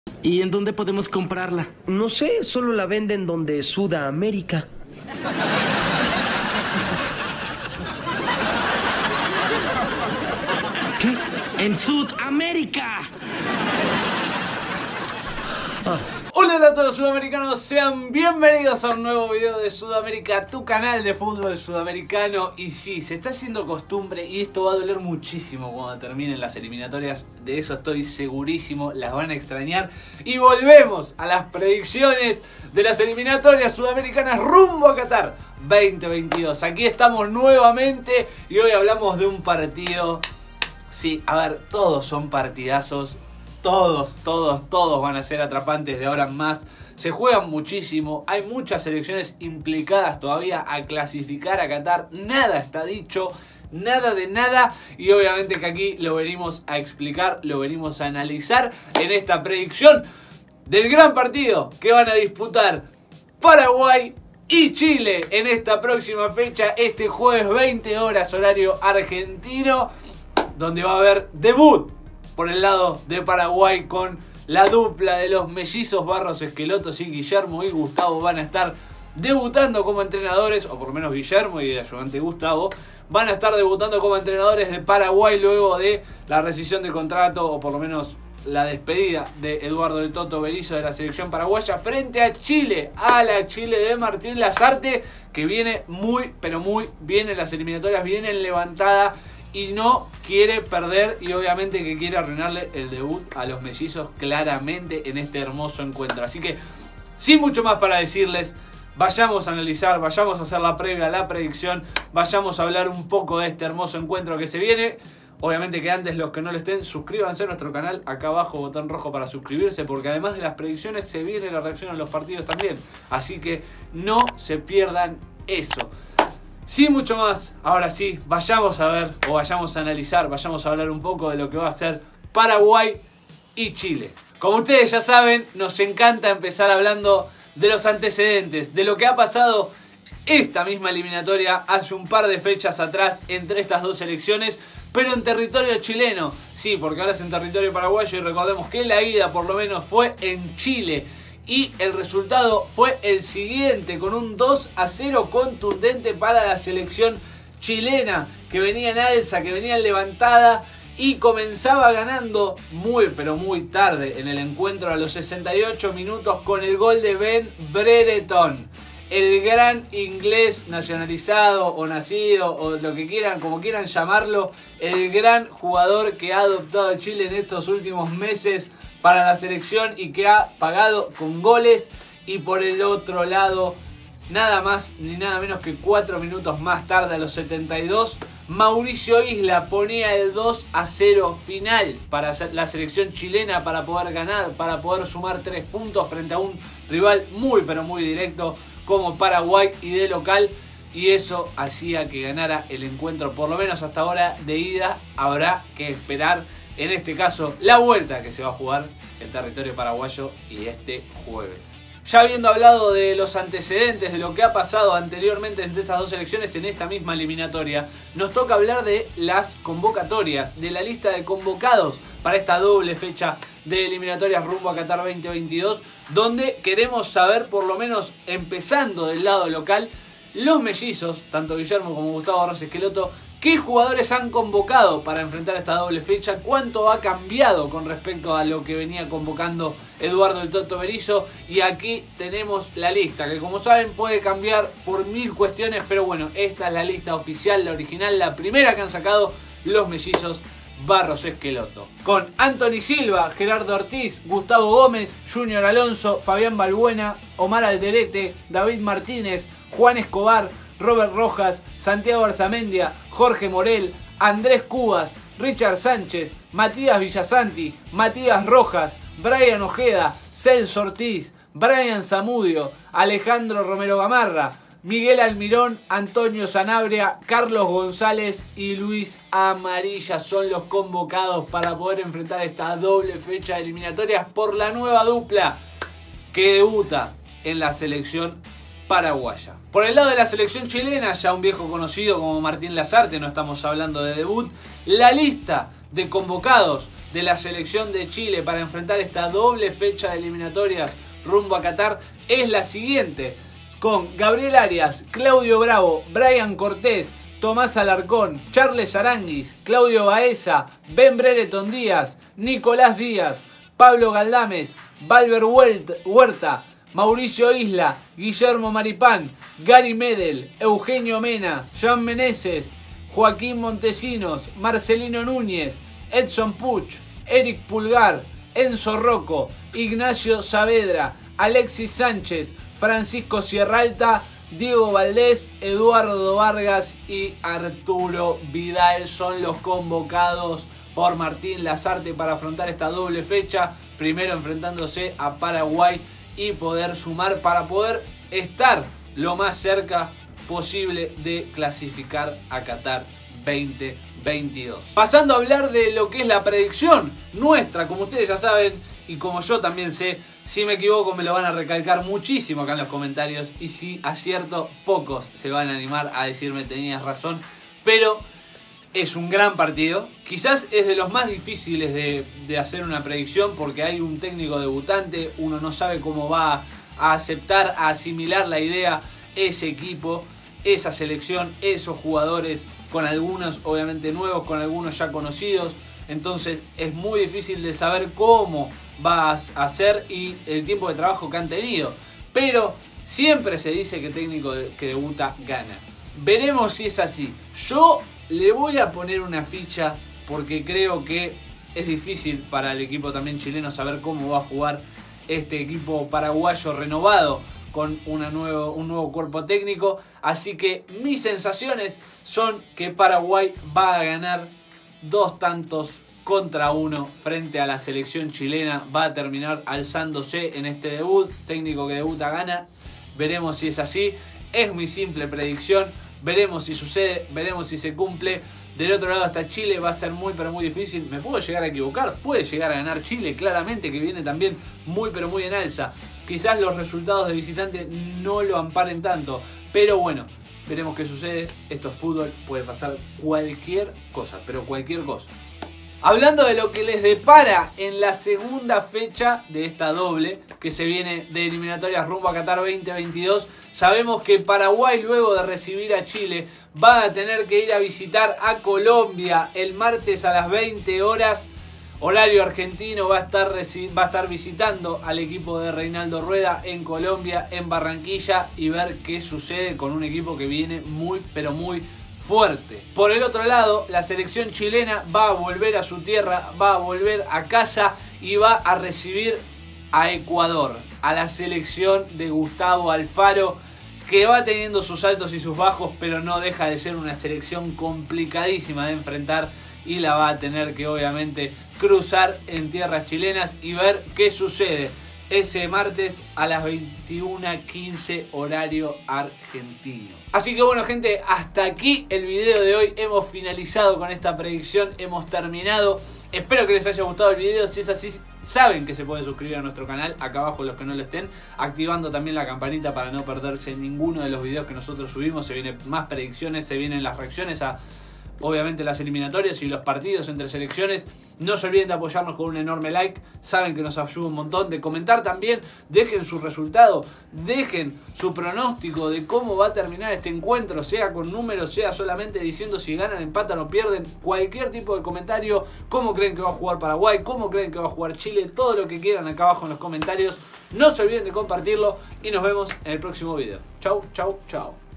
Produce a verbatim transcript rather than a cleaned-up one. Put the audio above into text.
¿Y en dónde podemos comprarla? No sé, solo la venden donde Sudamérica. ¿Qué? ¡En Sudamérica! Ah. Hola, hola a todos sudamericanos, sean bienvenidos a un nuevo video de Sudamérica, tu canal de fútbol sudamericano. Y sí, se está haciendo costumbre y esto va a doler muchísimo cuando terminen las eliminatorias. De eso estoy segurísimo, las van a extrañar. Y volvemos a las predicciones de las eliminatorias sudamericanas rumbo a Qatar veinte veintidós. Aquí estamos nuevamente y hoy hablamos de un partido. Sí, a ver, todos son partidazos. Todos, todos, todos van a ser atrapantes de ahora en más. Se juegan muchísimo. Hay muchas selecciones implicadas todavía a clasificar a Qatar. Nada está dicho. Nada de nada. Y obviamente que aquí lo venimos a explicar. Lo venimos a analizar en esta predicción del gran partido que van a disputar Paraguay y Chile en esta próxima fecha. Este jueves veinte horas horario argentino. Donde va a haber debut por el lado de Paraguay con la dupla de los mellizos Barros Esquelotos y Guillermo y Gustavo van a estar debutando como entrenadores, o por lo menos Guillermo y el ayudante Gustavo van a estar debutando como entrenadores de Paraguay luego de la rescisión de contrato, o por lo menos la despedida de Eduardo del Toto Berizzo de la selección paraguaya frente a Chile, a la Chile de Martín Lazarte, que viene muy, pero muy bien en las eliminatorias, viene levantada y no quiere perder, y obviamente que quiere arruinarle el debut a los mellizos claramente en este hermoso encuentro. Así que, sin mucho más para decirles, vayamos a analizar, vayamos a hacer la previa, la predicción, vayamos a hablar un poco de este hermoso encuentro que se viene. Obviamente que antes, los que no lo estén, suscríbanse a nuestro canal, acá abajo botón rojo para suscribirse, porque además de las predicciones se viene la reacción a los partidos también. Así que no se pierdan eso. Sin mucho más, ahora sí, vayamos a ver, o vayamos a analizar, vayamos a hablar un poco de lo que va a ser Paraguay y Chile. Como ustedes ya saben, nos encanta empezar hablando de los antecedentes, de lo que ha pasado esta misma eliminatoria hace un par de fechas atrás entre estas dos selecciones, pero en territorio chileno. Sí, porque ahora es en territorio paraguayo y recordemos que la ida por lo menos fue en Chile. Y el resultado fue el siguiente, con un dos a cero contundente para la selección chilena, que venía en alza, que venía levantada y comenzaba ganando muy pero muy tarde en el encuentro a los sesenta y ocho minutos con el gol de Ben Brereton. El gran inglés nacionalizado o nacido o lo que quieran, como quieran llamarlo, el gran jugador que ha adoptado Chile en estos últimos meses para la selección y que ha pagado con goles. Y por el otro lado, nada más ni nada menos que cuatro minutos más tarde, a los setenta y dos, Mauricio Isla ponía el dos a cero final para la selección chilena, para poder ganar, para poder sumar tres puntos frente a un rival muy pero muy directo como Paraguay y de local. Y eso hacía que ganara el encuentro, por lo menos hasta ahora de ida. Habrá que esperar, en este caso, la vuelta que se va a jugar en territorio paraguayo y este jueves. Ya habiendo hablado de los antecedentes, de lo que ha pasado anteriormente entre estas dos selecciones en esta misma eliminatoria, nos toca hablar de las convocatorias, de la lista de convocados para esta doble fecha de eliminatorias rumbo a Qatar veinte veintidós, donde queremos saber, por lo menos empezando del lado local, los mellizos, tanto Guillermo como Gustavo Barros Esqueloto, ¿qué jugadores han convocado para enfrentar esta doble fecha? ¿Cuánto ha cambiado con respecto a lo que venía convocando Eduardo el Toto Berizzo? Y aquí tenemos la lista, que como saben puede cambiar por mil cuestiones, pero bueno, esta es la lista oficial, la original, la primera que han sacado los mellizos Barros Esqueloto. Con Anthony Silva, Gerardo Ortiz, Gustavo Gómez, Junior Alonso, Fabián Balbuena, Omar Alderete, David Martínez, Juan Escobar, Robert Rojas, Santiago Arzamendia, Jorge Morel, Andrés Cubas, Richard Sánchez, Matías Villasanti, Matías Rojas, Brian Ojeda, Celso Ortiz, Brian Zamudio, Alejandro Romero Gamarra, Miguel Almirón, Antonio Sanabria, Carlos González y Luis Amarilla son los convocados para poder enfrentar esta doble fecha de eliminatorias por la nueva dupla que debuta en la selección paraguaya. Por el lado de la selección chilena, ya un viejo conocido como Martín Lazarte, no estamos hablando de debut, la lista de convocados de la selección de Chile para enfrentar esta doble fecha de eliminatorias rumbo a Qatar es la siguiente, con Gabriel Arias, Claudio Bravo, Brian Cortés, Tomás Alarcón, Charles Aranguis, Claudio Baeza, Ben Brereton Díaz, Nicolás Díaz, Pablo Galdames, Valver Huerta, Mauricio Isla, Guillermo Maripán, Gary Medel, Eugenio Mena, Jean Meneses, Joaquín Montesinos, Marcelino Núñez, Edson Puch, Eric Pulgar, Enzo Rocco, Ignacio Saavedra, Alexis Sánchez, Francisco Sierralta, Diego Valdés, Eduardo Vargas y Arturo Vidal son los convocados por Martín Lazarte para afrontar esta doble fecha, primero enfrentándose a Paraguay y poder sumar para poder estar lo más cerca posible de clasificar a Qatar veinte veintidós. Pasando a hablar de lo que es la predicción nuestra, como ustedes ya saben y como yo también sé, si me equivoco me lo van a recalcar muchísimo acá en los comentarios y si acierto pocos se van a animar a decirme tenías razón, pero es un gran partido. Quizás es de los más difíciles de, de hacer una predicción porque hay un técnico debutante, uno no sabe cómo va a aceptar, a asimilar la idea, ese equipo, esa selección, esos jugadores, con algunos obviamente nuevos, con algunos ya conocidos. Entonces es muy difícil de saber cómo va a ser y el tiempo de trabajo que han tenido. Pero siempre se dice que técnico que debuta gana. Veremos si es así. Yo le voy a poner una ficha porque creo que es difícil para el equipo también chileno saber cómo va a jugar este equipo paraguayo renovado con una nuevo, un nuevo cuerpo técnico. Así que mis sensaciones son que Paraguay va a ganar dos tantos contra uno frente a la selección chilena. Va a terminar alzándose en este debut. Técnico que debuta gana. Veremos si es así. Es mi simple predicción. Veremos si sucede, veremos si se cumple. Del otro lado hasta Chile va a ser muy pero muy difícil. Me puedo llegar a equivocar, puede llegar a ganar Chile, claramente, que viene también muy pero muy en alza. Quizás los resultados de visitante no lo amparen tanto, pero bueno, veremos qué sucede. Esto es fútbol, puede pasar cualquier cosa, pero cualquier cosa. Hablando de lo que les depara en la segunda fecha de esta doble que se viene de eliminatorias rumbo a Qatar veinte veintidós, sabemos que Paraguay, luego de recibir a Chile, va a tener que ir a visitar a Colombia el martes a las veinte horas. Horario argentino, va a estar, va a estar visitando al equipo de Reinaldo Rueda en Colombia, en Barranquilla, y ver qué sucede con un equipo que viene muy pero muy fuerte. Por el otro lado, la selección chilena va a volver a su tierra, va a volver a casa y va a recibir a Ecuador, a la selección de Gustavo Alfaro, que va teniendo sus altos y sus bajos, pero no deja de ser una selección complicadísima de enfrentar y la va a tener que obviamente cruzar en tierras chilenas y ver qué sucede ese martes a las veintiuna quince horario argentino. Así que bueno, gente, hasta aquí el video de hoy. Hemos finalizado con esta predicción, hemos terminado. Espero que les haya gustado el video. Si es así, saben que se pueden suscribir a nuestro canal, acá abajo los que no lo estén, activando también la campanita para no perderse ninguno de los videos que nosotros subimos. Se vienen más predicciones, se vienen las reacciones a obviamente las eliminatorias y los partidos entre selecciones. No se olviden de apoyarnos con un enorme like, saben que nos ayuda un montón. De comentar también, dejen su resultado, dejen su pronóstico de cómo va a terminar este encuentro, sea con números, sea solamente diciendo si ganan, empatan o pierden. Cualquier tipo de comentario, cómo creen que va a jugar Paraguay, cómo creen que va a jugar Chile, todo lo que quieran acá abajo en los comentarios. No se olviden de compartirlo y nos vemos en el próximo video. Chau, chau, chau.